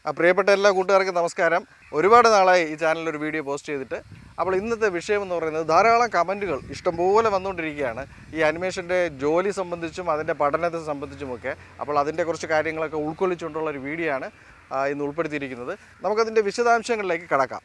പ്രിയപ്പെട്ട എല്ലാ കൂട്ടുകാർക്കും നമസ്കാരം. ഒരുപാട് നാളായി ഈ ചാനലിൽ ഒരു വീഡിയോ പോസ്റ്റ് ചെയ്തിട്ട്. അപ്പോൾ ഇന്നത്തെ വിഷയം എന്ന് പറയുന്നത് ധാരാളം കമൻറ്റുകൾ ഇഷ്ടംപോലെ വന്നുകൊണ്ടിരിക്കുകയാണ് ഈ അനിമേഷൻ്റെ ജോലി സംബന്ധിച്ചും അതിൻ്റെ പഠനത്തെ സംബന്ധിച്ചുമൊക്കെ. അപ്പോൾ അതിൻ്റെ കുറച്ച് കാര്യങ്ങളൊക്കെ ഉൾക്കൊള്ളിച്ചുകൊണ്ടുള്ള ഒരു വീഡിയോ ആണ് ഇന്ന് ഉൾപ്പെടുത്തിയിരിക്കുന്നത്. നമുക്കതിൻ്റെ വിശദാംശങ്ങളിലേക്ക് കടക്കാം.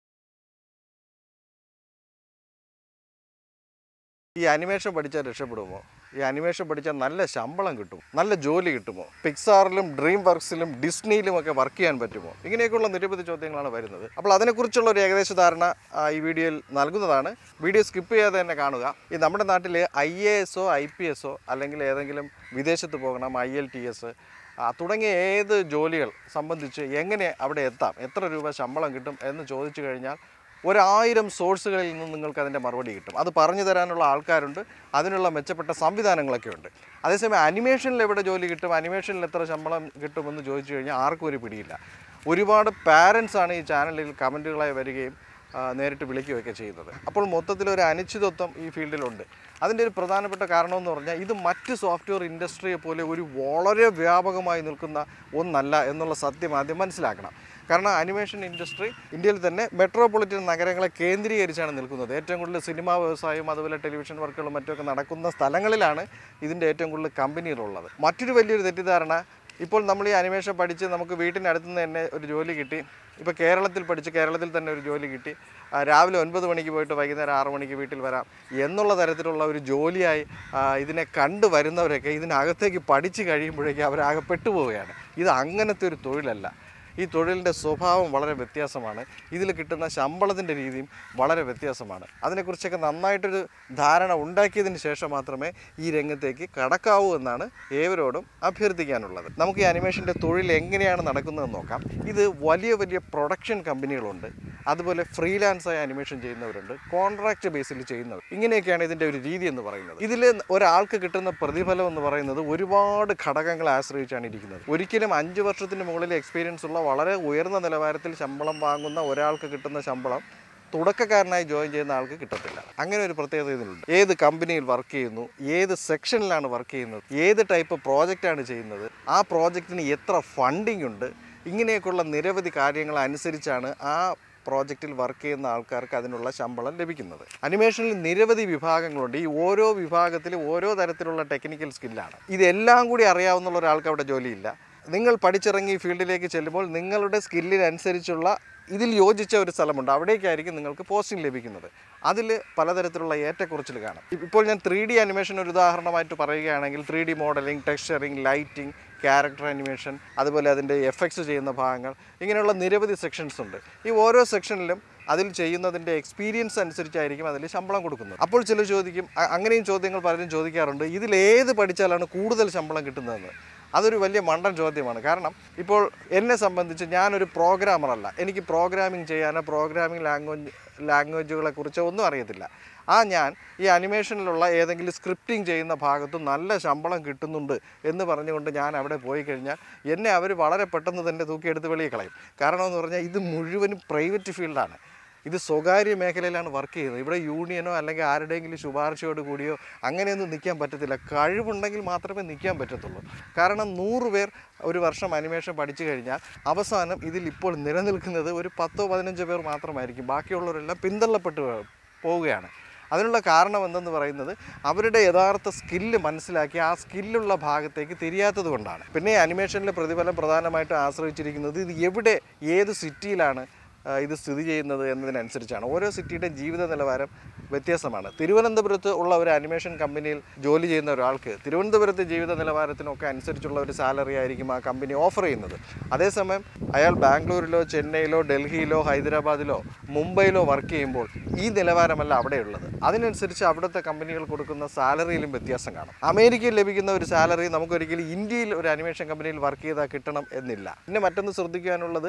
ഈ അനിമേഷൻ പഠിച്ചാൽ രക്ഷപ്പെടുമോ? ഈ അനിമേഷൻ പഠിച്ചാൽ നല്ല ശമ്പളം കിട്ടും, നല്ല ജോലി കിട്ടുമോ? പിക്സാറിലും ഡ്രീം വർക്സിലും ഡിസ്നിയിലുമൊക്കെ വർക്ക് ചെയ്യാൻ പറ്റുമോ? ഇങ്ങനെയൊക്കെയുള്ള നിരവധി ചോദ്യങ്ങളാണ് വരുന്നത്. അപ്പോൾ അതിനെക്കുറിച്ചുള്ള ഒരു ഏകദേശ ധാരണ ഈ വീഡിയോയിൽ നൽകുന്നതാണ്. വീഡിയോ സ്കിപ്പ് ചെയ്യാതെ തന്നെ കാണുക. ഈ നമ്മുടെ നാട്ടിൽ IAS IPS അല്ലെങ്കിൽ ഏതെങ്കിലും വിദേശത്ത് പോകണം, IELTS തുടങ്ങിയ ഏത് ജോലികൾ സംബന്ധിച്ച് എങ്ങനെ അവിടെ എത്താം, എത്ര രൂപ ശമ്പളം കിട്ടും എന്ന് ചോദിച്ചു കഴിഞ്ഞാൽ 1000 സോഴ്സുകളിൽ നിന്ന് നിങ്ങൾക്ക് അതിൻ്റെ മറുപടി കിട്ടും. അത് പറഞ്ഞു തരാനുള്ള ആൾക്കാരുണ്ട്, അതിനുള്ള മെച്ചപ്പെട്ട സംവിധാനങ്ങളൊക്കെ ഉണ്ട്. അതേസമയം അനിമേഷനിൽ എവിടെ ജോലി കിട്ടും, അനിമേഷനിൽ എത്ര ശമ്പളം കിട്ടുമെന്ന് ചോദിച്ചു കഴിഞ്ഞാൽ ആർക്കും ഒരു പിടിയില്ല. ഒരുപാട് പാരൻസാണ് ഈ ചാനലിൽ കമൻറ്റുകളായി വരികയും നേരിട്ട് വിളിക്കുകയൊക്കെ ചെയ്യുന്നത്. അപ്പോൾ മൊത്തത്തിലൊരു അനിശ്ചിതത്വം ഈ ഫീൽഡിലുണ്ട്. അതിൻ്റെ ഒരു പ്രധാനപ്പെട്ട കാരണമെന്ന് പറഞ്ഞാൽ ഇത് മറ്റ് സോഫ്റ്റ്വെയർ ഇൻഡസ്ട്രിയെ പോലെ ഒരു വളരെ വ്യാപകമായി നിൽക്കുന്ന ഒന്നല്ല എന്നുള്ള സത്യം ആദ്യം മനസ്സിലാക്കണം. കാരണം അനിമേഷൻ ഇൻഡസ്ട്രി ഇന്ത്യയിൽ തന്നെ മെട്രോപൊളിറ്റൻ നഗരങ്ങളെ കേന്ദ്രീകരിച്ചാണ് നിൽക്കുന്നത്. ഏറ്റവും കൂടുതൽ സിനിമാ വ്യവസായവും അതുപോലെ ടെലിവിഷൻ വർക്കുകളും മറ്റുമൊക്കെ നടക്കുന്ന സ്ഥലങ്ങളിലാണ് ഇതിൻ്റെ ഏറ്റവും കൂടുതൽ കമ്പനികളുള്ളത്. മറ്റൊരു വലിയൊരു തെറ്റിദ്ധാരണ, ഇപ്പോൾ നമ്മൾ ഈ അനിമേഷൻ പഠിച്ച് നമുക്ക് വീട്ടിനടുത്ത് നിന്ന് തന്നെ ഒരു ജോലി കിട്ടി, ഇപ്പോൾ കേരളത്തിൽ പഠിച്ച് കേരളത്തിൽ തന്നെ ഒരു ജോലി കിട്ടി, രാവിലെ 9 മണിക്ക് പോയിട്ട് വൈകുന്നേരം 6 മണിക്ക് വീട്ടിൽ വരാം എന്നുള്ള തരത്തിലുള്ള ഒരു ജോലിയായി ഇതിനെ കണ്ടുവരുന്നവരൊക്കെ ഇതിനകത്തേക്ക് പഠിച്ച് കഴിയുമ്പോഴേക്കും അവരാകെ പെട്ടുപോവുകയാണ്. ഇത് അങ്ങനത്തെ ഒരു തൊഴിലല്ല. ഈ തൊഴിലിൻ്റെ സ്വഭാവം വളരെ വ്യത്യാസമാണ്. ഇതിൽ കിട്ടുന്ന ശമ്പളത്തിൻ്റെ രീതിയും വളരെ വ്യത്യാസമാണ്. അതിനെക്കുറിച്ചൊക്കെ നന്നായിട്ടൊരു ധാരണ ഉണ്ടാക്കിയതിന് ശേഷം മാത്രമേ ഈ രംഗത്തേക്ക് കടക്കാവൂ എന്നാണ് ഏവരോടും അഭ്യർത്ഥിക്കാനുള്ളത്. നമുക്ക് ഈ അനിമേഷൻ്റെ തൊഴിൽ എങ്ങനെയാണ് നടക്കുന്നതെന്ന് നോക്കാം. ഇത് വലിയ വലിയ പ്രൊഡക്ഷൻ കമ്പനികളുണ്ട്, അതുപോലെ ഫ്രീലാൻസായി അനിമേഷൻ ചെയ്യുന്നവരുണ്ട്, കോൺട്രാക്റ്റ് ബേസിൽ ചെയ്യുന്നവർ. ഇങ്ങനെയൊക്കെയാണ് ഇതിൻ്റെ ഒരു രീതി എന്ന് പറയുന്നത്. ഇതിൽ ഒരാൾക്ക് കിട്ടുന്ന പ്രതിഫലം എന്ന് പറയുന്നത് ഒരുപാട് ഘടകങ്ങളെ ആശ്രയിച്ചാണ് ഇരിക്കുന്നത്. ഒരിക്കലും 5 വർഷത്തിന് മുകളിൽ എക്സ്പീരിയൻസ് ഉള്ള വളരെ ഉയർന്ന നിലവാരത്തിൽ ശമ്പളം വാങ്ങുന്ന ഒരാൾക്ക് കിട്ടുന്ന ശമ്പളം തുടക്കക്കാരനായി ജോയിൻ ചെയ്യുന്ന ആൾക്ക് കിട്ടത്തില്ല. അങ്ങനെ ഒരു പ്രത്യേകത ഇതിലുണ്ട്. ഏത് കമ്പനിയിൽ വർക്ക് ചെയ്യുന്നു, ഏത് സെക്ഷനിലാണ് വർക്ക് ചെയ്യുന്നത്, ഏത് ടൈപ്പ് പ്രോജക്റ്റാണ് ചെയ്യുന്നത്, ആ പ്രോജക്റ്റിന് എത്ര ഫണ്ടിങ് ഉണ്ട്, ഇങ്ങനെയൊക്കെയുള്ള നിരവധി കാര്യങ്ങൾ അനുസരിച്ചാണ് ആ പ്രോജക്റ്റിൽ വർക്ക് ചെയ്യുന്ന ആൾക്കാർക്ക് അതിനുള്ള ശമ്പളം ലഭിക്കുന്നത്. അനിമേഷനിൽ നിരവധി വിഭാഗങ്ങളുണ്ട്. ഈ ഓരോ വിഭാഗത്തിലും ഓരോ തരത്തിലുള്ള ടെക്നിക്കൽ സ്കില്ലാണ്. ഇതെല്ലാം കൂടി അറിയാവുന്ന ഒരാൾക്ക് അവിടെ ജോലിയില്ല. നിങ്ങൾ പഠിച്ചിറങ്ങി ഫീൽഡിലേക്ക് ചെല്ലുമ്പോൾ നിങ്ങളുടെ സ്കില്ലിനനുസരിച്ചുള്ള ഇതിൽ യോജിച്ച ഒരു സ്ഥലമുണ്ട്, അവിടേക്കായിരിക്കും നിങ്ങൾക്ക് പോസ്റ്റിംഗ് ലഭിക്കുന്നത്. അതിൽ പലതരത്തിലുള്ള ഏറ്റക്കുറച്ചിൽ കാണാം. ഇപ്പോൾ ഞാൻ 3D അനിമേഷൻ ഒരു ഉദാഹരണമായിട്ട് പറയുകയാണെങ്കിൽ 3D modelling, texturing, lighting, character animation, അതുപോലെ അതിൻ്റെ എഫക്ട്സ് ചെയ്യുന്ന ഭാഗങ്ങൾ, ഇങ്ങനെയുള്ള നിരവധി സെക്ഷൻസ് ഉണ്ട്. ഈ ഓരോ സെക്ഷനിലും അതിൽ ചെയ്യുന്നതിൻ്റെ എക്സ്പീരിയൻസ് അനുസരിച്ചായിരിക്കും അതിൽ ശമ്പളം കൊടുക്കുന്നത്. അപ്പോൾ ചിലർ ചോദിക്കും, അങ്ങനെയും ചോദ്യങ്ങൾ പലരും ചോദിക്കാറുണ്ട്, ഇതിലേത് പഠിച്ചാലാണ് കൂടുതൽ ശമ്പളം കിട്ടുന്നതെന്ന്. അതൊരു വലിയ മണ്ടൻ ചോദ്യമാണ്. കാരണം ഇപ്പോൾ എന്നെ സംബന്ധിച്ച് ഞാനൊരു പ്രോഗ്രാമറല്ല, എനിക്ക് പ്രോഗ്രാമിംഗ് ചെയ്യാനോ പ്രോഗ്രാമിംഗ് ലാംഗ്വേജുകളെക്കുറിച്ചോ ഒന്നും അറിയത്തില്ല. ഞാൻ ഈ അനിമേഷനിലുള്ള ഏതെങ്കിലും സ്ക്രിപ്റ്റിംഗ് ചെയ്യുന്ന ഭാഗത്ത് നല്ല ശമ്പളം കിട്ടുന്നുണ്ട് എന്ന് പറഞ്ഞുകൊണ്ട് ഞാൻ അവിടെ പോയി കഴിഞ്ഞാൽ എന്നെ അവർ വളരെ പെട്ടെന്ന് തന്നെ തൂക്കിയെടുത്ത് വെളിയിൽ കളയും. കാരണം എന്ന് പറഞ്ഞാൽ ഇത് മുഴുവനും പ്രൈവറ്റ് ഫീൽഡാണ്, ഇത് സ്വകാര്യ മേഖലയിലാണ് വർക്ക് ചെയ്യുന്നത്. ഇവിടെ യൂണിയനോ അല്ലെങ്കിൽ ആരുടെയെങ്കിലും ശുപാർശയോട് കൂടിയോ അങ്ങനെയൊന്നും നിൽക്കാൻ പറ്റത്തില്ല. കഴിവുണ്ടെങ്കിൽ മാത്രമേ നിൽക്കാൻ പറ്റത്തുള്ളൂ. കാരണം 100 പേർ ഒരു വർഷം അനിമേഷൻ പഠിച്ചു കഴിഞ്ഞാൽ അവസാനം ഇതിൽ ഇപ്പോൾ നിലനിൽക്കുന്നത് ഒരു 10-15 പേർ മാത്രമായിരിക്കും. ബാക്കിയുള്ളവരെല്ലാം പിന്തള്ളപ്പെട്ട് പോവുകയാണ്. അതിനുള്ള കാരണം എന്തെന്ന് പറയുന്നത് അവരുടെ യഥാർത്ഥ സ്കില്ല് മനസ്സിലാക്കി ആ സ്കില്ലുള്ള ഭാഗത്തേക്ക് തിരിയാത്തത് കൊണ്ടാണ്. പിന്നെ അനിമേഷനിലെ പ്രതിഫലം പ്രധാനമായിട്ടും ആശ്രയിച്ചിരിക്കുന്നത് ഇത് എവിടെ, ഏത് സിറ്റിയിലാണ് ഇത് സ്ഥിതി ചെയ്യുന്നത് എന്നതിനനുസരിച്ചാണ്. ഓരോ സിറ്റിയുടെ ജീവിത നിലവാരം വ്യത്യാസമാണ്. തിരുവനന്തപുരത്ത് ഉള്ള ഒരു അനിമേഷൻ കമ്പനിയിൽ ജോലി ചെയ്യുന്ന ഒരാൾക്ക് തിരുവനന്തപുരത്തെ ജീവിത നിലവാരത്തിനൊക്കെ അനുസരിച്ചുള്ള ഒരു സാലറി ആയിരിക്കും ആ കമ്പനി ഓഫർ ചെയ്യുന്നത്. അതേസമയം അയാൾ ബാംഗ്ലൂരിലോ ചെന്നൈയിലോ ഡൽഹിയിലോ ഹൈദരാബാദിലോ മുംബൈയിലോ വർക്ക് ചെയ്യുമ്പോൾ ഈ നിലവാരമല്ല അവിടെയുള്ളത്. അതിനനുസരിച്ച് അവിടുത്തെ കമ്പനികൾ കൊടുക്കുന്ന സാലറിയിലും വ്യത്യാസം കാണും. അമേരിക്കയിൽ ലഭിക്കുന്ന ഒരു സാലറി നമുക്കൊരിക്കലും ഇന്ത്യയിൽ ഒരു അനിമേഷൻ കമ്പനിയിൽ വർക്ക് ചെയ്താൽ കിട്ടണം എന്നില്ല. പിന്നെ മറ്റൊന്ന് ശ്രദ്ധിക്കാനുള്ളത്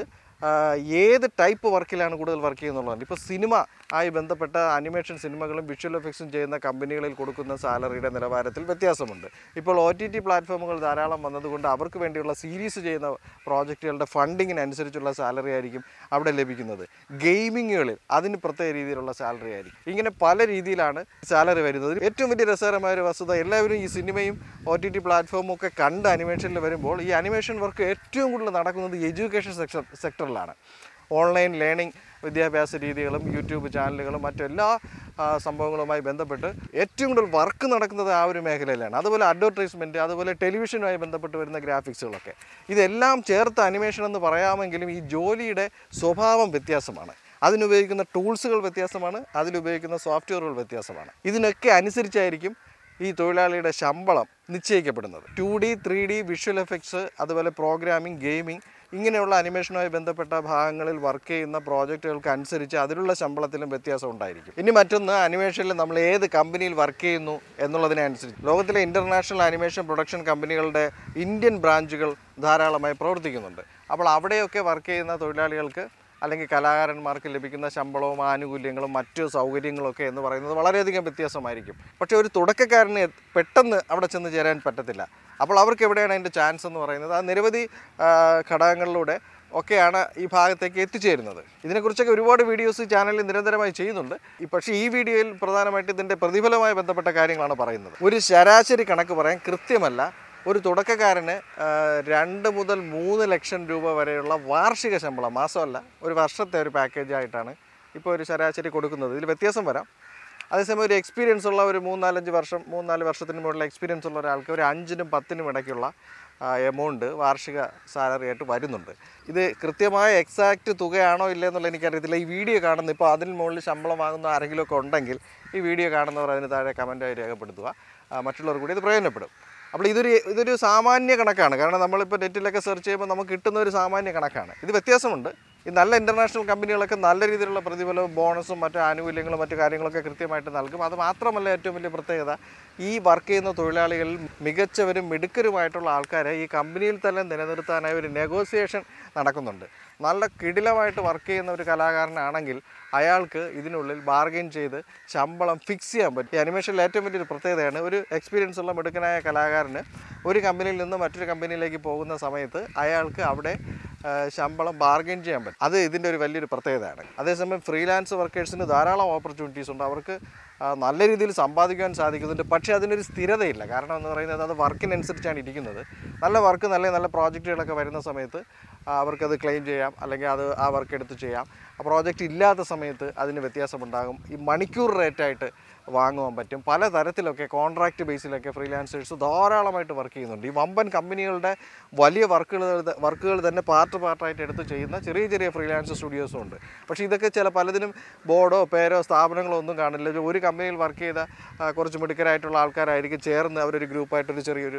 ഏത് ടൈപ്പ് വർക്കിലാണ് കൂടുതൽ വർക്ക് ചെയ്യുന്നുള്ളതാണ്. ഇപ്പോൾ സിനിമ ആയി ബന്ധപ്പെട്ട അനിമേഷൻ സിനിമകളും വിഷ്വൽ എഫക്ട്സും ചെയ്യുന്ന കമ്പനികളിൽ കൊടുക്കുന്ന സാലറിയുടെ നിലവാരത്തിൽ വ്യത്യാസമുണ്ട്. ഇപ്പോൾ OTT പ്ലാറ്റ്ഫോമുകൾ ധാരാളം വന്നതുകൊണ്ട് അവർക്ക് വേണ്ടിയുള്ള സീരീസ് ചെയ്യുന്ന പ്രോജക്റ്റുകളുടെ ഫണ്ടിങ്ങിനനുസരിച്ചുള്ള സാലറി ആയിരിക്കും അവിടെ ലഭിക്കുന്നത്. ഗെയിമിംഗ് ഷൂട്ടിങ്ങുകളിൽ അതിന് പ്രത്യേക രീതിയിലുള്ള സാലറി ആയിരിക്കും. ഇങ്ങനെ പല രീതിയിലാണ് സാലറി വരുന്നത്. ഏറ്റവും വലിയ രസകരമായ ഒരു വസ്തുത, എല്ലാവരും ഈ സിനിമയും OTT പ്ലാറ്റ്ഫോമും ഒക്കെ കണ്ട് അനിമേഷനിൽ വരുമ്പോൾ ഈ അനിമേഷൻ വർക്ക് ഏറ്റവും കൂടുതൽ നടക്കുന്നത് എഡ്യൂക്കേഷൻ സെക്ടറിലാണ്. ഓൺലൈൻ ലേണിംഗ് വിദ്യാഭ്യാസ രീതികളും യൂട്യൂബ് ചാനലുകളും മറ്റെല്ലാ സംഭവങ്ങളുമായി ബന്ധപ്പെട്ട് ഏറ്റവും കൂടുതൽ വർക്ക് നടക്കുന്നത് ആ ഒരു മേഖലയിലാണ്. അതുപോലെ അഡ്വർടൈസ്മെൻറ്റ്, അതുപോലെ ടെലിവിഷനുമായി ബന്ധപ്പെട്ട് വരുന്ന ഗ്രാഫിക്സുകളൊക്കെ, ഇതെല്ലാം ചേർത്ത് അനിമേഷൻ എന്ന് പറയാമെങ്കിലും ഈ ജോലിയുടെ സ്വഭാവം വ്യത്യാസമാണ്. അതിനുപയോഗിക്കുന്ന ടൂൾസുകൾ വ്യത്യാസമാണ്, അതിലുപയോഗിക്കുന്ന സോഫ്റ്റ്വെയറുകൾ വ്യത്യാസമാണ്. ഇതിനൊക്കെ അനുസരിച്ചായിരിക്കും ഈ തൊഴിലാളിയുടെ ശമ്പളം നിശ്ചയിക്കപ്പെടുന്നത്. 2D 3D വിഷ്വൽ എഫക്ട്സ്, അതുപോലെ പ്രോഗ്രാമിംഗ്, ഗെയിമിംഗ്, ഇങ്ങനെയുള്ള അനിമേഷനുമായി ബന്ധപ്പെട്ട ഭാഗങ്ങളിൽ വർക്ക് ചെയ്യുന്ന പ്രോജക്റ്റുകൾക്ക് അനുസരിച്ച് അതിലുള്ള ശമ്പളത്തിലും വ്യത്യാസം ഉണ്ടായിരിക്കും. ഇനി മറ്റൊന്ന്, അനിമേഷനിൽ നമ്മൾ ഏത് കമ്പനിയിൽ വർക്ക് ചെയ്യുന്നു എന്നുള്ളതിനെ അനുസരിച്ച് ലോകത്തിലെ ഇൻ്റർനാഷണൽ അനിമേഷൻ പ്രൊഡക്ഷൻ കമ്പനികളുടെ ഇന്ത്യൻ ബ്രാഞ്ചുകൾ ധാരാളമായി പ്രവർത്തിക്കുന്നുണ്ട്. അപ്പോൾ അവിടെയൊക്കെ വർക്ക് ചെയ്യുന്ന തൊഴിലാളികൾക്ക് അല്ലെങ്കിൽ കലാകാരന്മാർക്ക് ലഭിക്കുന്ന ശമ്പളവും ആനുകൂല്യങ്ങളും മറ്റു സൗകര്യങ്ങളൊക്കെ എന്ന് പറയുന്നത് വളരെയധികം വ്യത്യാസമായിരിക്കും. പക്ഷേ ഒരു തുടക്കക്കാരന് പെട്ടെന്ന് അവിടെ ചെന്ന് ചേരാൻ പറ്റത്തില്ല. അപ്പോൾ അവർക്ക് എവിടെയാണ് അതിൻ്റെ ചാൻസ് എന്ന് പറയുന്നത്? ആ നിരവധി ഘടകങ്ങളിലൂടെ ഒക്കെയാണ് ഈ ഭാഗത്തേക്ക് എത്തിച്ചേരുന്നത്. ഇതിനെക്കുറിച്ചൊക്കെ ഒരുപാട് വീഡിയോസ് ചാനലിൽ നിരന്തരമായി ചെയ്യുന്നുണ്ട്. പക്ഷേ ഈ വീഡിയോയിൽ പ്രധാനമായിട്ട് ഇതിൻ്റെ പ്രതിഫലവുമായി ബന്ധപ്പെട്ട കാര്യങ്ങളാണ് പറയുന്നത്. ഒരു ശരാശരി കണക്ക് പറയാൻ കൃത്യമല്ല. ഒരു തുടക്കക്കാരന് 2 മുതൽ 3 ലക്ഷം രൂപ വരെയുള്ള വാർഷിക ശമ്പളം, മാസമല്ല, ഒരു വർഷത്തെ ഒരു പാക്കേജായിട്ടാണ് ഇപ്പോൾ ഒരു ശരാശരി കൊടുക്കുന്നത്. ഇതിൽ വ്യത്യാസം വരാം. അതേസമയം ഒരു എക്സ്പീരിയൻസ് ഉള്ള ഒരു 3-4 വർഷത്തിന് മുകളിൽ എക്സ്പീരിയൻസ് ഉള്ള ഒരാൾക്ക് ഒരു 5-നും 10-നും ഇടയ്ക്കുള്ള എമൗണ്ട് വാർഷിക സാലറി ആയിട്ട് വരുന്നുണ്ട്. ഇത് കൃത്യമായ എക്സാക്റ്റ് തുകയാണോ ഇല്ല എന്നുള്ളത് എനിക്കറിയത്തില്ല. ഈ വീഡിയോ കാണുന്ന ഇപ്പോൾ അതിന് മുകളിൽ ശമ്പളം വാങ്ങുന്ന ആരെങ്കിലുമൊക്കെ ഉണ്ടെങ്കിൽ ഈ വീഡിയോ കാണുന്നവർ അതിന് താഴെ കമൻറ്റായി രേഖപ്പെടുത്തുക. മറ്റുള്ളവർ കൂടി ഇത് പ്രയോജനപ്പെടും. അപ്പോൾ ഇതൊരു സാമാന്യ കണക്കാണ്. കാരണം നമ്മളിപ്പോൾ നെറ്റിലൊക്കെ സെർച്ച് ചെയ്യുമ്പോൾ നമുക്ക് കിട്ടുന്ന ഒരു സാമാന്യ കണക്കാണ്. ഇത് വ്യത്യാസമുണ്ട്. ഈ നല്ല ഇൻ്റർനാഷണൽ കമ്പനികളൊക്കെ നല്ല രീതിയിലുള്ള പ്രതിഫലവും ബോണസും മറ്റു ആനുകൂല്യങ്ങളും മറ്റു കാര്യങ്ങളൊക്കെ കൃത്യമായിട്ട് നൽകും. അത് മാത്രമല്ല, ഏറ്റവും വലിയ പ്രത്യേകത, ഈ വർക്ക് ചെയ്യുന്ന തൊഴിലാളികളിൽ മികച്ചവരും മിടുക്കരുമായിട്ടുള്ള ആൾക്കാരെ ഈ കമ്പനിയിൽ തന്നെ നിലനിർത്താനായി ഒരു നെഗോസിയേഷൻ നടക്കുന്നുണ്ട്. നല്ല കിടിലമായിട്ട് വർക്ക് ചെയ്യുന്ന ഒരു കലാകാരനാണെങ്കിൽ അയാൾക്ക് ഇതിനുള്ളിൽ ബാർഗെയിൻ ചെയ്ത് ശമ്പളം ഫിക്സ് ചെയ്യാൻ പറ്റും. ഈ അനിമേഷനിൽ ഏറ്റവും വലിയൊരു പ്രത്യേകതയാണ്, ഒരു എക്സ്പീരിയൻസ് ഉള്ള മിടുക്കനായ കലാകാരന് ഒരു കമ്പനിയിൽ നിന്ന് മറ്റൊരു കമ്പനിയിലേക്ക് പോകുന്ന സമയത്ത് അയാൾക്ക് അവിടെ ശമ്പളം ബാർഗെയിൻ ചെയ്യാൻ പറ്റും. അത് ഇതിൻ്റെ ഒരു വലിയൊരു പ്രത്യേകതയാണ്. അതേസമയം ഫ്രീലാൻസ് വർക്കേഴ്സിന് ധാരാളം ഓപ്പർച്യൂണിറ്റീസ് ഉണ്ട്. അവർക്ക് നല്ല രീതിയിൽ സമ്പാദിക്കാൻ സാധിക്കുന്നുണ്ട്. പക്ഷേ അതിനൊരു സ്ഥിരതയില്ല. കാരണം എന്ന് പറയുന്നത് അത് വർക്കിനനുസരിച്ചാണ് ഇരിക്കുന്നത്. നല്ല വർക്ക്, നല്ല പ്രോജക്റ്റുകളൊക്കെ വരുന്ന സമയത്ത് അവർക്കത് ക്ലെയിം ചെയ്യാം, അല്ലെങ്കിൽ ആ വർക്ക് എടുത്ത് ചെയ്യാം. ആ പ്രോജക്റ്റ് ഇല്ലാത്ത സമയത്ത് അതിന് വ്യത്യാസമുണ്ടാകും. ഈ മണിക്കൂർ റേറ്റായിട്ട് വാങ്ങുവാൻ പറ്റും. പല തരത്തിലൊക്കെ കോൺട്രാക്റ്റ് ബേസിലൊക്കെ ഫ്രീലാൻസേഴ്സ് ധാരാളമായിട്ട് വർക്ക് ചെയ്യുന്നുണ്ട്. ഈ വമ്പൻ കമ്പനികളുടെ വലിയ വർക്കുകൾ തന്നെ പാർട്ടായിട്ട് എടുത്ത് ചെയ്യുന്ന ചെറിയ ഫ്രീലാൻസ് സ്റ്റുഡിയോസും ഉണ്ട്. പക്ഷേ ഇതൊക്കെ പലതിനും ബോർഡോ പേരോ സ്ഥാപനങ്ങളോ ഒന്നും കാണില്ല. ഒരു കമ്പനിയിൽ വർക്ക് ചെയ്ത കുറച്ച് മിടുക്കരായിട്ടുള്ള ആൾക്കാരായിരിക്കും ചേർന്ന് അവരൊരു ഗ്രൂപ്പായിട്ടൊരു ചെറിയൊരു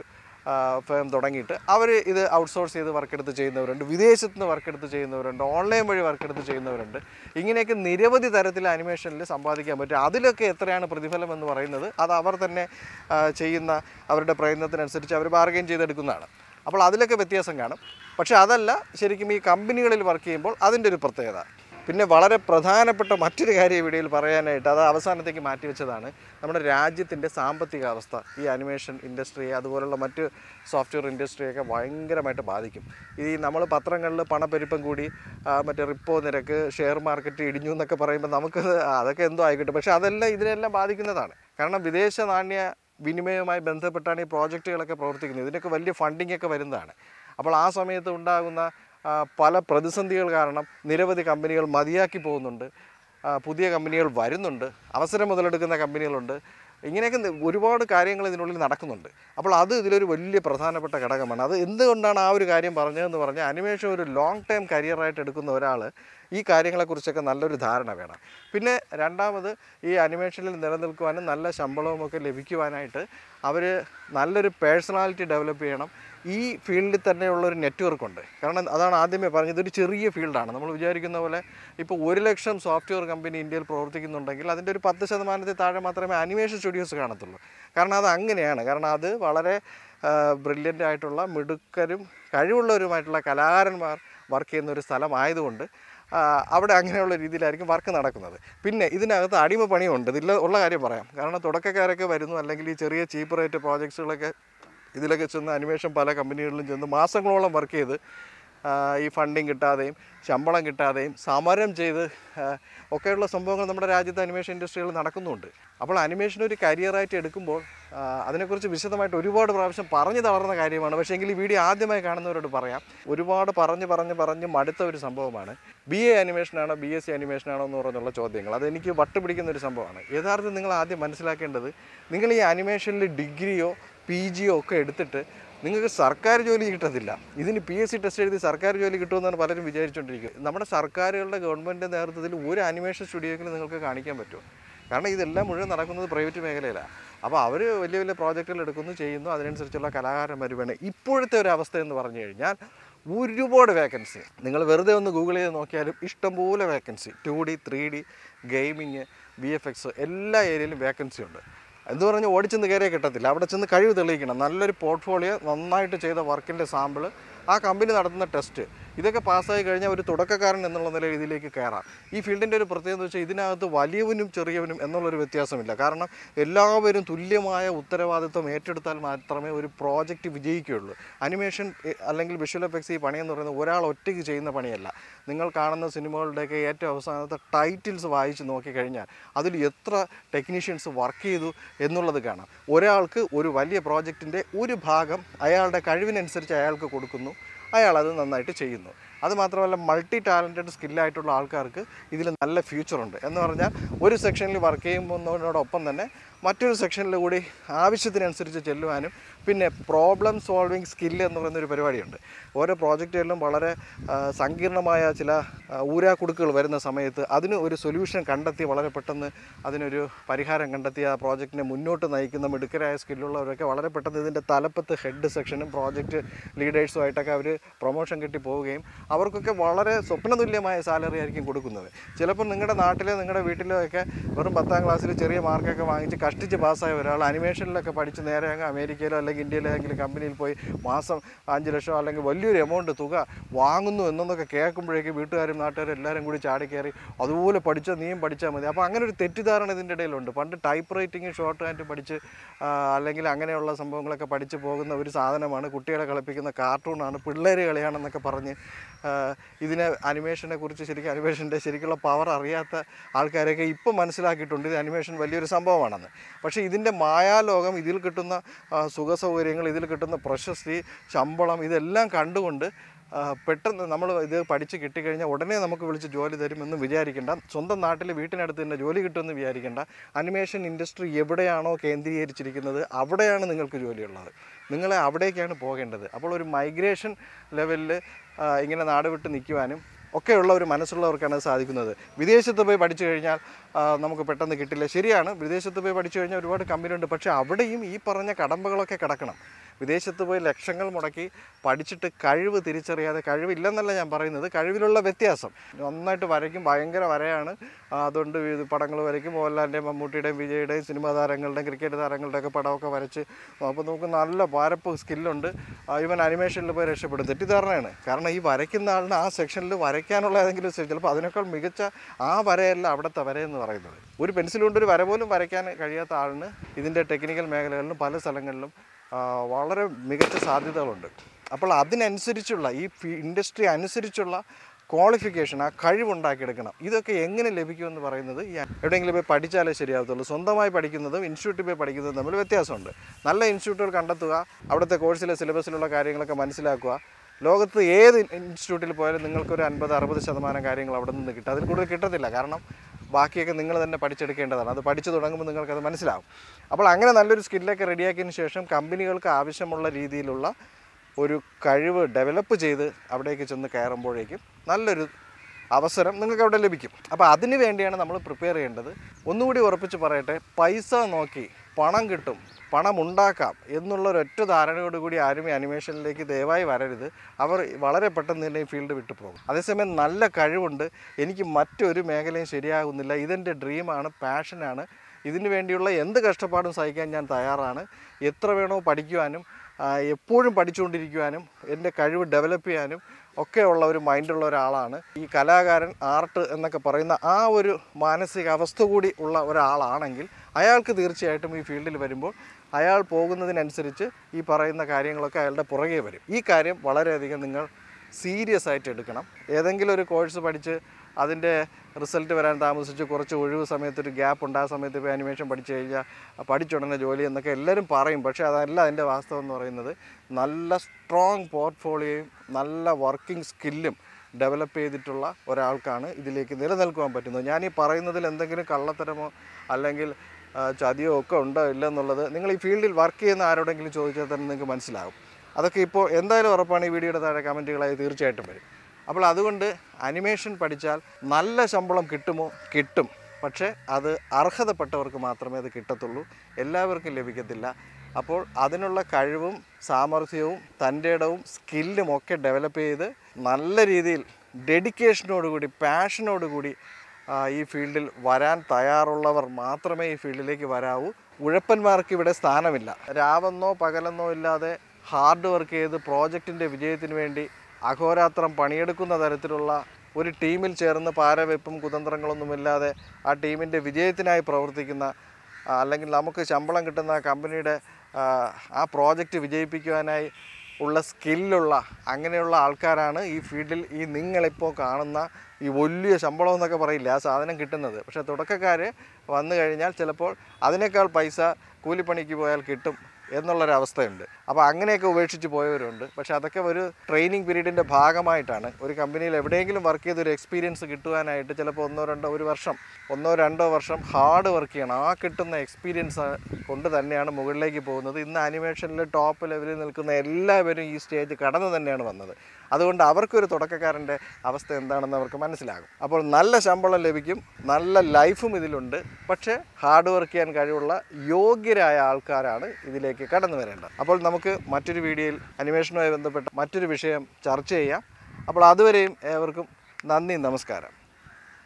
ഫേം തുടങ്ങിയിട്ട് അവർ ഇത് ഔട്ട്സോഴ്സ് ചെയ്ത് വർക്കെടുത്ത് ചെയ്യുന്നവരുണ്ട്, വിദേശത്ത് നിന്ന് വർക്കെടുത്ത് ചെയ്യുന്നവരുണ്ട്, ഓൺലൈൻ വഴി വർക്കെടുത്ത് ചെയ്യുന്നവരുണ്ട്. ഇങ്ങനെയൊക്കെ നിരവധി തരത്തിൽ അനിമേഷനിൽ സമ്പാദിക്കാൻ പറ്റും. അതിലൊക്കെ എത്രയാണ് പ്രതിഫലം എന്ന് പറയുന്നത് അത് അവർ തന്നെ ചെയ്യുന്ന അവരുടെ പ്രയത്നത്തിനനുസരിച്ച് അവർ ബാർഗെയിൻ ചെയ്തെടുക്കുന്നതാണ്. അപ്പോൾ അതിലൊക്കെ വ്യത്യാസം കാണും. പക്ഷേ അതല്ല ശരിക്കും ഈ കമ്പനികളിൽ വർക്ക് ചെയ്യുമ്പോൾ അതിൻ്റെ ഒരു പ്രത്യേകത. പിന്നെ വളരെ പ്രധാനപ്പെട്ട മറ്റൊരു കാര്യം വീഡിയോയിൽ പറയാനായിട്ട്, അത് അവസാനത്തേക്ക് മാറ്റിവെച്ചതാണ്, നമ്മുടെ രാജ്യത്തിൻ്റെ സാമ്പത്തിക അവസ്ഥ ഈ അനിമേഷൻ ഇൻഡസ്ട്രിയെ അതുപോലുള്ള മറ്റ് സോഫ്റ്റ്വെയർ ഇൻഡസ്ട്രിയൊക്കെ ഭയങ്കരമായിട്ട് ബാധിക്കും. ഈ നമ്മൾ പത്രങ്ങളിൽ പണപ്പെരുപ്പം കൂടി, മറ്റേ റിപ്പോ നിരക്ക്, ഷെയർ മാർക്കറ്റ് ഇടിഞ്ഞു എന്നൊക്കെ പറയുമ്പോൾ നമുക്ക് അതൊക്കെ എന്തോ ആയിക്കോട്ടെ, പക്ഷേ അതെല്ലാം ഇതിനെല്ലാം ബാധിക്കുന്നതാണ്. കാരണം വിദേശ നാണ്യ വിനിമയവുമായി ബന്ധപ്പെട്ടാണ് ഈ പ്രോജക്റ്റുകളൊക്കെ പ്രവർത്തിക്കുന്നത്. ഇതിനൊക്കെ വലിയ ഫണ്ടിങ് ഒക്കെ വരുന്നതാണ്. അപ്പോൾ ആ സമയത്ത് ഉണ്ടാകുന്ന പല പ്രതിസന്ധികൾ കാരണം നിരവധി കമ്പനികൾ മതിയാക്കി പോകുന്നുണ്ട്, പുതിയ കമ്പനികൾ വരുന്നുണ്ട്, അവസരം മുതലെടുക്കുന്ന കമ്പനികളുണ്ട്. ഇങ്ങനെയൊക്കെ ഒരുപാട് കാര്യങ്ങൾ ഇതിനുള്ളിൽ നടക്കുന്നുണ്ട്. അപ്പോൾ അത് ഇതിലൊരു വലിയ പ്രധാനപ്പെട്ട ഘടകമാണ്. അത് എന്തുകൊണ്ടാണ് ആ ഒരു കാര്യം പറഞ്ഞതെന്ന് പറഞ്ഞാൽ, അനിമേഷൻ ഒരു ലോങ് ടൈം കരിയറായിട്ട് എടുക്കുന്ന ഒരാൾ ഈ കാര്യങ്ങളെക്കുറിച്ചൊക്കെ നല്ലൊരു ധാരണ വേണം. പിന്നെ രണ്ടാമത്, ഈ അനിമേഷനിൽ നിലനിൽക്കുവാനും നല്ല ശമ്പളവുമൊക്കെ ലഭിക്കുവാനായിട്ട് അവർ നല്ലൊരു പേഴ്സണാലിറ്റി ഡെവലപ്പ് ചെയ്യണം. ഈ ഫീൽഡിൽ തന്നെയുള്ളൊരു നെറ്റ്വർക്കുണ്ട്. കാരണം അതാണ് ആദ്യമേ പറഞ്ഞത്, ഇതൊരു ചെറിയ ഫീൽഡാണ്. നമ്മൾ വിചാരിക്കുന്ന പോലെ ഇപ്പോൾ 1 ലക്ഷം സോഫ്റ്റ്വെയർ കമ്പനി ഇന്ത്യയിൽ പ്രവർത്തിക്കുന്നുണ്ടെങ്കിൽ അതിൻ്റെ ഒരു 10% താഴെ മാത്രമേ അനിമേഷൻ സ്റ്റുഡിയോസ് കാണത്തുള്ളൂ. കാരണം അത് അങ്ങനെയാണ്. കാരണം അത് വളരെ ബ്രില്യൻ്റ് ആയിട്ടുള്ള മിടുക്കരും കഴിവുള്ളവരുമായിട്ടുള്ള കലാകാരന്മാർ വർക്ക് ചെയ്യുന്ന ഒരു സ്ഥലമായതുകൊണ്ട് അവിടെ അങ്ങനെയുള്ള രീതിയിലായിരിക്കും വർക്ക് നടക്കുന്നത്. പിന്നെ ഇതിനകത്ത് അടിമപ്പണിയുണ്ട്. ഉള്ള കാര്യം പറയാം. കാരണം തുടക്കക്കാരൊക്കെ വരുന്നു, അല്ലെങ്കിൽ ഈ ചെറിയ ചീപ്പ് റേറ്റ് പ്രോജക്ട്സുകളൊക്കെ ഇതിലൊക്കെ ചെന്ന് അനിമേഷൻ പല കമ്പനികളിലും ചെന്ന് മാസങ്ങളോളം വർക്ക് ചെയ്ത് ഈ ഫണ്ടിങ് കിട്ടാതെയും ശമ്പളം കിട്ടാതെയും സമരം ചെയ്ത് ഒക്കെയുള്ള സംഭവങ്ങൾ നമ്മുടെ രാജ്യത്ത് അനിമേഷൻ ഇൻഡസ്ട്രികൾ നടക്കുന്നുണ്ട്. അപ്പോൾ അനിമേഷൻ ഒരു കരിയറായിട്ട് എടുക്കുമ്പോൾ അതിനെക്കുറിച്ച് വിശദമായിട്ട് ഒരുപാട് പ്രാവശ്യം പറഞ്ഞു തളർന്ന കാര്യമാണ്. പക്ഷേ എങ്കിൽ ഈ വീഡിയോ ആദ്യമായി കാണുന്നവരോട് പറയാം, ഒരുപാട് പറഞ്ഞ് മടുത്ത ഒരു സംഭവമാണ്. BA അനിമേഷനാണോ BSc അനിമേഷനാണോ എന്ന് പറഞ്ഞുള്ള ചോദ്യങ്ങൾ. അതെനിക്ക് വട്ടുപിടിക്കുന്ന ഒരു സംഭവമാണ്. യഥാർത്ഥം നിങ്ങൾ ആദ്യം മനസ്സിലാക്കേണ്ടത്, നിങ്ങൾ ഈ അനിമേഷനിൽ ഡിഗ്രിയോ PGയോ ഒക്കെ എടുത്തിട്ട് നിങ്ങൾക്ക് സർക്കാർ ജോലി കിട്ടത്തില്ല. ഇതിന് PSc ടെസ്റ്റ് എഴുതി സർക്കാർ ജോലി കിട്ടുമെന്നാണ് പലരും വിചാരിച്ചുകൊണ്ടിരിക്കുന്നത്. നമ്മുടെ സർക്കാരുകളുടെ ഗവൺമെൻറ്റിൻ്റെ നേതൃത്വത്തിൽ ഒരു അനിമേഷൻ സ്റ്റുഡിയോയിൽ നിങ്ങൾക്ക് കാണിക്കാൻ പറ്റുമോ? കാരണം ഇതെല്ലാം മുഴുവൻ നടക്കുന്നത് പ്രൈവറ്റ് മേഖലയിലാണ്. അപ്പോൾ അവർ വലിയ വലിയ പ്രോജക്റ്റുകൾ എടുക്കുന്നു, ചെയ്യുന്നു, അതിനനുസരിച്ചുള്ള കലാകാരന്മാർ വേണം. ഇപ്പോഴത്തെ ഒരു അവസ്ഥ എന്ന് പറഞ്ഞു കഴിഞ്ഞാൽ ഒരുപാട് വേക്കൻസി. നിങ്ങൾ വെറുതെ ഒന്ന് ഗൂഗിൾ ചെയ്ത് നോക്കിയാലും ഇഷ്ടംപോലെ vacancy. 2D 3D gaming VFX എല്ലാ ഏരിയയിലും വേക്കൻസി ഉണ്ട്. എന്ന് പറഞ്ഞാൽ ഓടിച്ചെന്ന് കയറിയേ കിട്ടത്തില്ല. അവിടെ ചെന്ന് കഴിവ് തെളിയിക്കണം. നല്ലൊരു പോർട്ട്ഫോളിയോ, നന്നായിട്ട് ചെയ്ത വർക്കിൻ്റെ സാമ്പിള്, ആ കമ്പനി നടത്തുന്ന ടെസ്റ്റ്, ഇതൊക്കെ പാസ്സായി കഴിഞ്ഞാൽ ഒരു തുടക്കക്കാരൻ എന്നുള്ള നിലയിൽ ഇതിലേക്ക് കയറാം. ഈ ഫീൽഡിൻ്റെ ഒരു പ്രത്യേകത എന്ന് വെച്ചാൽ ഇതിനകത്ത് വലിയവനും ചെറിയവനും എന്നുള്ളൊരു വ്യത്യാസമില്ല. കാരണം എല്ലാവരും തുല്യമായ ഉത്തരവാദിത്വം ഏറ്റെടുത്താൽ മാത്രമേ ഒരു പ്രോജക്റ്റ് വിജയിക്കുകയുള്ളൂ. അനിമേഷൻ അല്ലെങ്കിൽ വിഷ്വൽ എഫക്ട്സ് ഈ പണിയെന്ന് പറയുന്നത് ഒരാൾ ഒറ്റയ്ക്ക് ചെയ്യുന്ന പണിയല്ല. നിങ്ങൾ കാണുന്ന സിനിമകളുടെയൊക്കെ ഏറ്റവും അവസാനത്തെ ടൈറ്റിൽസ് വായിച്ച് നോക്കിക്കഴിഞ്ഞാൽ അതിൽ എത്ര ടെക്നീഷ്യൻസ് വർക്ക് ചെയ്തു എന്നുള്ളത് കാണാം. ഒരാൾക്ക് ഒരു വലിയ പ്രോജക്റ്റിൻ്റെ ഒരു ഭാഗം അയാളുടെ കഴിവിനനുസരിച്ച് അയാൾക്ക് കൊടുക്കുന്നു, അയാൾ അത് നന്നായിട്ട് ചെയ്യുന്നു. അതുമാത്രമല്ല മൾട്ടി ടാലൻറ്റഡ് സ്കില്ലായിട്ടുള്ള ആൾക്കാർക്ക് ഇതിൽ നല്ല ഫ്യൂച്ചറുണ്ട്. എന്ന് പറഞ്ഞാൽ ഒരു സെക്ഷനിൽ വർക്ക് ചെയ്യുന്നതിനോടൊപ്പം തന്നെ മറ്റൊരു സെക്ഷനിൽ കൂടി ആവശ്യത്തിനനുസരിച്ച് ചെല്ലുവാനും, പിന്നെ പ്രോബ്ലം സോൾവിങ് സ്കില്ല് എന്ന് പറയുന്നൊരു പരിപാടിയുണ്ട്. ഓരോ പ്രോജക്റ്റുകളിലും വളരെ സങ്കീർണമായ ചില ഊരാക്കുടുക്കുകൾ വരുന്ന സമയത്ത് അതിന് ഒരു സൊല്യൂഷൻ കണ്ടെത്തി വളരെ പെട്ടെന്ന് അതിനൊരു പരിഹാരം കണ്ടെത്തി ആ പ്രോജക്റ്റിനെ മുന്നോട്ട് നയിക്കുന്ന മിടുക്കരായ സ്കില്ലുള്ളവരൊക്കെ വളരെ പെട്ടെന്ന് ഇതിൻ്റെ തലപ്പത്ത് ഹെഡ് സെക്ഷനും പ്രോജക്റ്റ് ലീഡേഴ്സുമായിട്ടൊക്കെ അവർ പ്രൊമോഷൻ കിട്ടി പോവുകയും അവർക്കൊക്കെ വളരെ സ്വപ്നതുല്യമായ സാലറി ആയിരിക്കും കൊടുക്കുന്നത്. ചിലപ്പോൾ നിങ്ങളുടെ നാട്ടിലോ നിങ്ങളുടെ വീട്ടിലോ ഒക്കെ വെറും 10ാം ക്ലാസ്സിൽ ചെറിയ മാർക്കൊക്കെ വാങ്ങിച്ച് കഷ്ടിച്ച് പാസ്സായ ഒരാൾ അനിമേഷനിലൊക്കെ പഠിച്ച് നേരെ അങ്ങ് അമേരിക്കയിലോ അല്ലെങ്കിൽ ഇന്ത്യയിലോ ഏതെങ്കിലും കമ്പനിയിൽ പോയി മാസം 5 ലക്ഷം അല്ലെങ്കിൽ വലിയൊരു എമൗണ്ട് തുക വാങ്ങുന്നു എന്നൊക്കെ കേൾക്കുമ്പോഴേക്ക് വീട്ടുകാരും നാട്ടുകാരും എല്ലാവരും കൂടി ചാടിക്കയറി അതുപോലെ പഠിച്ചാൽ നീയും പഠിച്ചാൽ മതി. അപ്പോൾ അങ്ങനെ ഒരു തെറ്റിദ്ധാരണ ഇതിൻ്റെ ഇടയിലുണ്ട്. പണ്ട് ടൈപ്പ് റൈറ്റിങ് ഷോർട്ട് ഹാൻഡ് പഠിച്ച് അല്ലെങ്കിൽ അങ്ങനെയുള്ള സംഭവങ്ങളൊക്കെ പഠിച്ച് പോകുന്ന ഒരു സാധനമാണ് കുട്ടികളെ കളിപ്പിക്കുന്ന കാർട്ടൂണാണ്, പിള്ളേർ കളിയാണെന്നൊക്കെ പറഞ്ഞ് ഇതിനെ അനിമേഷനെ കുറിച്ച് അനിമേഷൻ്റെ ശരിക്കുള്ള പവർ അറിയാത്ത ആൾക്കാരൊക്കെ ഇപ്പം മനസ്സിലാക്കിയിട്ടുണ്ട് ഇത് അനിമേഷൻ വലിയൊരു സംഭവമാണെന്ന്. പക്ഷേ ഇതിൻ്റെ മായാലോകം, ഇതിൽ കിട്ടുന്ന സുഖസൗകര്യങ്ങൾ, ഇതിൽ കിട്ടുന്ന പ്രശസ്തി, ശമ്പളം, ഇതെല്ലാം കണ്ടുകൊണ്ട് പെട്ടെന്ന് നമ്മൾ ഇത് പഠിച്ച് കിട്ടിക്കഴിഞ്ഞാൽ ഉടനെ നമുക്ക് വിളിച്ച് ജോലി തരുമെന്ന് വിചാരിക്കേണ്ട. സ്വന്തം നാട്ടിൽ വീട്ടിനടുത്ത് തന്നെ ജോലി കിട്ടുമെന്ന് വിചാരിക്കേണ്ട. അനിമേഷൻ ഇൻഡസ്ട്രി എവിടെയാണോ കേന്ദ്രീകരിച്ചിരിക്കുന്നത് അവിടെയാണ് നിങ്ങൾക്ക് ജോലിയുള്ളത്. നിങ്ങളെ അവിടേക്കാണ് പോകേണ്ടത്. അപ്പോൾ ഒരു മൈഗ്രേഷൻ ലെവലിൽ ഇങ്ങനെ നാട് വിട്ട് നിൽക്കുവാനും ഒക്കെയുള്ള ഒരു മനസ്സുള്ളവർക്കാണ് സാധിക്കുന്നത്. വിദേശത്ത് പോയി പഠിച്ചു കഴിഞ്ഞാൽ നമുക്ക് പെട്ടെന്ന് കിട്ടില്ല. ശരിയാണ്, വിദേശത്ത് പോയി പഠിച്ചു കഴിഞ്ഞാൽ ഒരുപാട് കമ്പനിയുണ്ട്. പക്ഷേ അവിടെയും ഈ പറഞ്ഞ കടമ്പകളൊക്കെ കിടക്കണം. വിദേശത്ത് പോയി ലക്ഷങ്ങൾ മുടക്കി പഠിച്ചിട്ട് കഴിവ് തിരിച്ചറിയാതെ, കഴിവില്ലെന്നല്ല ഞാൻ പറയുന്നത്, കഴിവിലുള്ള വ്യത്യാസം. നന്നായിട്ട് വരയ്ക്കും, ഭയങ്കര വരയാണ്, അതുകൊണ്ട് പടങ്ങൾ വരയ്ക്കും. മോഹൻലാലിൻ്റെയും മമ്മൂട്ടിയുടെയും വിജയുടെയും സിനിമാ താരങ്ങളുടെയും ക്രിക്കറ്റ് താരങ്ങളുടെയൊക്കെ പടമൊക്കെ വരച്ച് അപ്പോൾ നമുക്ക് നല്ല വരപ്പ് സ്കില്ലുണ്ട്. ഇവൻ അനിമേഷനിൽ പോയി രക്ഷപ്പെടും. തെറ്റിദ്ധാരണയാണ്. കാരണം ഈ വരയ്ക്കുന്ന ആളിന് ആ സെക്ഷനിൽ വരയ്ക്കാനുള്ള ഏതെങ്കിലും ചിലപ്പോൾ അതിനേക്കാൾ മികച്ച ആ വരയല്ല അവിടുത്തെ വരയെന്ന് പറയുന്നത്. ഒരു പെൻസിൽ കൊണ്ടൊരു വര പോലും വരയ്ക്കാൻ കഴിയാത്ത ആളിന് ഇതിൻ്റെ ടെക്നിക്കൽ മേഖലകളിലും പല സ്ഥലങ്ങളിലും വളരെ മികച്ച സാധ്യതകളുണ്ട്. അപ്പോൾ അതിനനുസരിച്ചുള്ള ഈ ഇൻഡസ്ട്രി അനുസരിച്ചുള്ള ക്വാളിഫിക്കേഷൻ, ആ കഴിവുണ്ടാക്കിയെടുക്കണം. ഇതൊക്കെ എങ്ങനെ ലഭിക്കുമെന്ന് പറയുന്നത് എവിടെയെങ്കിലും പോയി പഠിച്ചാലേ ശരിയാകത്തുള്ളൂ. സ്വന്തമായി പഠിക്കുന്നതും ഇൻസ്റ്റിറ്റ്യൂട്ടിൽ പോയി പഠിക്കുന്നതും തമ്മിൽ വ്യത്യാസമുണ്ട്. നല്ല ഇൻസ്റ്റിറ്റ്യൂട്ടുകൾ കണ്ടെത്തുക, അവിടുത്തെ കോഴ്സിലെ സിലബസിലുള്ള കാര്യങ്ങളൊക്കെ മനസ്സിലാക്കുക. ലോകത്ത് ഏത് ഇൻസ്റ്റിറ്റ്യൂട്ടിൽ പോയാലും നിങ്ങൾക്കൊരു 50-60% കാര്യങ്ങൾ അവിടെ നിന്ന് കിട്ടും. അതിൽ കൂടുതൽ കിട്ടത്തില്ല. കാരണം ബാക്കിയൊക്കെ നിങ്ങൾ തന്നെ പഠിച്ചെടുക്കേണ്ടതാണ്. അത് പഠിച്ചു തുടങ്ങുമ്പോൾ നിങ്ങൾക്കത് മനസ്സിലാവും. അപ്പോൾ അങ്ങനെ നല്ലൊരു സ്കില്ലൊക്കെ റെഡിയാക്കിയതിന് ശേഷം കമ്പനികൾക്ക് ആവശ്യമുള്ള രീതിയിലുള്ള ഒരു കഴിവ് ഡെവലപ്പ് ചെയ്ത് അവിടേക്ക് ചെന്ന് കയറുമ്പോഴേക്കും നല്ലൊരു അവസരം നിങ്ങൾക്ക് അവിടെ ലഭിക്കും. അപ്പോൾ അതിന് വേണ്ടിയാണ് നമ്മൾ പ്രിപ്പയർ ചെയ്യേണ്ടത്. ഒന്നുകൂടി ഉറപ്പിച്ച് പറയട്ടെ, പൈസ നോക്കി പണം കിട്ടും, പണം ഉണ്ടാക്കാം എന്നുള്ളൊരൊറ്റ ധാരണയോടുകൂടി ആരും അനിമേഷനിലേക്ക് ദയവായി വരരുത്. അവർ വളരെ പെട്ടെന്ന് തന്നെ ഈ ഫീൽഡ് വിട്ടു പോകും. അതേസമയം നല്ല കഴിവുണ്ട്, എനിക്ക് മറ്റൊരു മേഖലയും ശരിയാകുന്നില്ല, ഇതെൻ്റെ ഡ്രീമാണ്, പാഷനാണ്, ഇതിനു വേണ്ടിയുള്ള എന്ത് കഷ്ടപ്പാടും സഹിക്കാൻ ഞാൻ തയ്യാറാണ്, എത്ര വേണോ പഠിക്കുവാനും എപ്പോഴും പഠിച്ചുകൊണ്ടിരിക്കുവാനും എൻ്റെ കഴിവ് ഡെവലപ്പ് ചെയ്യാനും ഒക്കെയുള്ള ഒരു മൈൻഡുള്ള ഒരാളാണ് ഈ കലാകാരൻ. ആർട്ട് എന്നൊക്കെ പറയുന്ന ആ ഒരു മാനസികാവസ്ഥ കൂടി ഉള്ള ഒരാളാണെങ്കിൽ അയാൾക്ക് തീർച്ചയായിട്ടും ഈ ഫീൽഡിൽ വരുമ്പോൾ അയാൾ പോകുന്നതിനനുസരിച്ച് ഈ പറയുന്ന കാര്യങ്ങളൊക്കെ അയാളുടെ പുറകെ വരും. ഈ കാര്യം വളരെയധികം നിങ്ങൾ സീരിയസ് ആയിട്ട് എടുക്കണം. ഏതെങ്കിലും ഒരു കോഴ്സ് പഠിച്ച് അതിൻ്റെ റിസൾട്ട് വരാൻ താമസിച്ച് കുറച്ച് ഒഴിവ് സമയത്തൊരു ഗ്യാപ്പ് ഉണ്ട്, ആ സമയത്ത് ഇപ്പോൾ ആനിമേഷൻ പഠിച്ചു കഴിഞ്ഞാൽ പഠിച്ചുടനെ ജോലി എന്നൊക്കെ എല്ലാവരും പറയും. പക്ഷേ അതല്ല അതിൻ്റെ വാസ്തവം എന്ന് പറയുന്നത്. നല്ല സ്ട്രോങ് പോർട്ട്ഫോളിയോയും നല്ല വർക്കിംഗ് സ്കില്ലും ഡെവലപ്പ് ചെയ്തിട്ടുള്ള ഒരാൾക്കാണ് ഇതിലേക്ക് നിലനിൽക്കുവാൻ പറ്റുന്നത്. ഞാൻ ഈ പറയുന്നതിൽ എന്തെങ്കിലും കള്ളത്തരമോ അല്ലെങ്കിൽ ചതിയോ ഒക്കെ ഉണ്ടോ ഇല്ലെന്നുള്ളത് നിങ്ങൾ ഈ ഫീൽഡിൽ വർക്ക് ചെയ്യുന്ന ആരോടെങ്കിലും ചോദിച്ചാൽ തന്നെ നിങ്ങൾക്ക് മനസ്സിലാകും. അതൊക്കെ ഇപ്പോൾ എന്തായാലും ഉറപ്പാണ്. ഈ വീഡിയോയുടെ താഴെ കമൻറ്റുകളായി തീർച്ചയായിട്ടും വരും. അപ്പോൾ അതുകൊണ്ട് അനിമേഷൻ പഠിച്ചാൽ നല്ല ശമ്പളം കിട്ടുമോ? കിട്ടും. പക്ഷേ അത് അർഹതപ്പെട്ടവർക്ക് മാത്രമേ അത് കിട്ടത്തുള്ളൂ, എല്ലാവർക്കും ലഭിക്കത്തില്ല. അപ്പോൾ അതിനുള്ള കഴിവും സാമർഥ്യവും തൻ്റെ ഇടവും സ്കില്ലും ഒക്കെ ഡെവലപ്പ് ചെയ്ത് നല്ല രീതിയിൽ ഡെഡിക്കേഷനോടുകൂടി പാഷനോടുകൂടി ഈ ഫീൽഡിൽ വരാൻ തയ്യാറുള്ളവർ മാത്രമേ ഈ ഫീൽഡിലേക്ക് വരാവൂ. ഉഴപ്പന്മാർക്ക് ഇവിടെ സ്ഥാനമില്ല. രാവെന്നോ പകലെന്നോ ഇല്ലാതെ ഹാർഡ് വർക്ക് ചെയ്ത് പ്രോജക്റ്റിൻ്റെ വിജയത്തിന് വേണ്ടി അഹോരാത്രം പണിയെടുക്കുന്ന തരത്തിലുള്ള ഒരു ടീമിൽ ചേർന്ന് പാരവെപ്പും കുതന്ത്രങ്ങളൊന്നുമില്ലാതെ ആ ടീമിൻ്റെ വിജയത്തിനായി പ്രവർത്തിക്കുന്ന, അല്ലെങ്കിൽ നമുക്ക് ശമ്പളം കിട്ടുന്ന കമ്പനിയുടെ ആ പ്രോജക്റ്റ് വിജയിപ്പിക്കുവാനായി ഉള്ള സ്കില്ലുള്ള അങ്ങനെയുള്ള ആൾക്കാരാണ് ഈ ഫീൽഡിൽ ഈ നിങ്ങളിപ്പോൾ കാണുന്ന ഈ വലിയ ശമ്പളം എന്നൊക്കെ പറയില്ല ആ സാധനം കിട്ടുന്നത്. പക്ഷേ തുടക്കക്കാർ വന്നു കഴിഞ്ഞാൽ ചിലപ്പോൾ അതിനേക്കാൾ പൈസ കൂലിപ്പണിക്ക് പോയാൽ കിട്ടും എന്നുള്ളൊരവസ്ഥയുണ്ട്. അപ്പോൾ അങ്ങനെയൊക്കെ ഉപേക്ഷിച്ച് പോയവരുണ്ട്. പക്ഷേ അതൊക്കെ ഒരു ട്രെയിനിങ് പീരീഡിൻ്റെ ഭാഗമായിട്ടാണ്. ഒരു കമ്പനിയിൽ എവിടെയെങ്കിലും വർക്ക് ചെയ്തൊരു എക്സ്പീരിയൻസ് കിട്ടുവാനായിട്ട് ചിലപ്പോൾ ഒന്നോ രണ്ടോ വർഷം ഹാർഡ് വർക്ക് ചെയ്യണം. ആ കിട്ടുന്ന എക്സ്പീരിയൻസ് കൊണ്ട് തന്നെയാണ് മുകളിലേക്ക് പോകുന്നത്. ഇന്ന് ആനിമേഷനിൽ ടോപ്പ് ലെവലിൽ നിൽക്കുന്ന എല്ലാവരും ഈ സ്റ്റേജ് കടന്നു തന്നെയാണ് വന്നത്. അതുകൊണ്ട് അവർക്കൊരു തുടക്കക്കാരൻ്റെ അവസ്ഥ എന്താണെന്ന് അവർക്ക് മനസ്സിലാകും. അപ്പോൾ നല്ല ശമ്പളം ലഭിക്കും, നല്ല ലൈഫും ഇതിലുണ്ട്. പക്ഷേ ഹാർഡ് വർക്ക് ചെയ്യാൻ കഴിവുള്ള യോഗ്യരായ ആൾക്കാരാണ് ഇതിലേക്ക് കടന്നു വരേണ്ടത്. അപ്പോൾ നമുക്ക് മറ്റൊരു വീഡിയോയിൽ അനിമേഷനുമായി ബന്ധപ്പെട്ട മറ്റൊരു വിഷയം ചർച്ച ചെയ്യാം. അപ്പോൾ അതുവരെയും ഏവർക്കും നന്ദി, നമസ്കാരം.